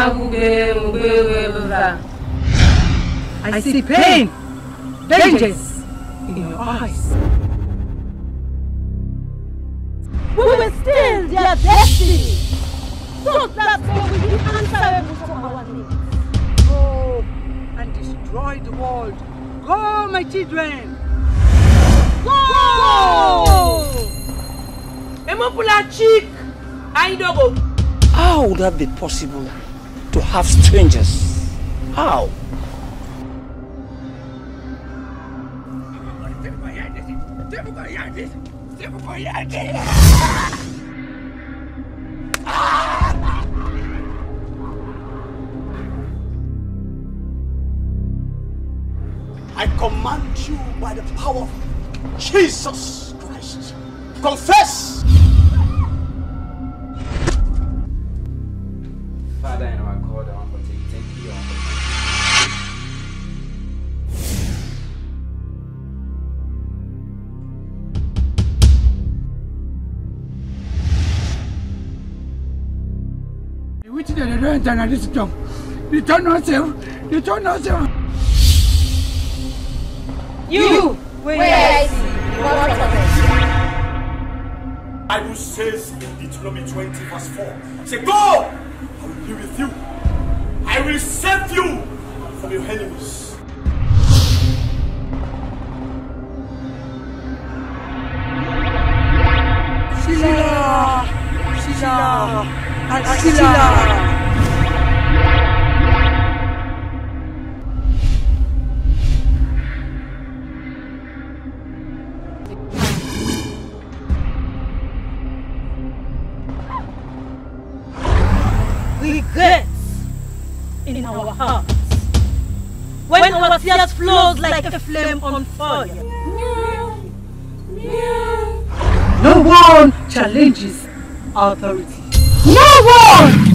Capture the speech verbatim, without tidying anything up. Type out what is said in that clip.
I see pain, vengeance in your eyes. We will steal their destiny, so that we will be answerable for our needs. Go and destroy the world. Go, my children. Go! Emopula chick, I don't go. How would that be possible to have strangers? How? I command you by the power of Jesus Christ. Confess! Father, in our God, I want to take thank you. Which is the rent and this job? You don't know yourself. You don't know yourself. You, where is he? What of it? Bible says in Deuteronomy twenty verse four, say, go! I will be with you. I will save you from your enemies. Sheila! Sheila! And Sheila! Regrets in our hearts when our tears flows like a flame on fire. No one challenges authority. No one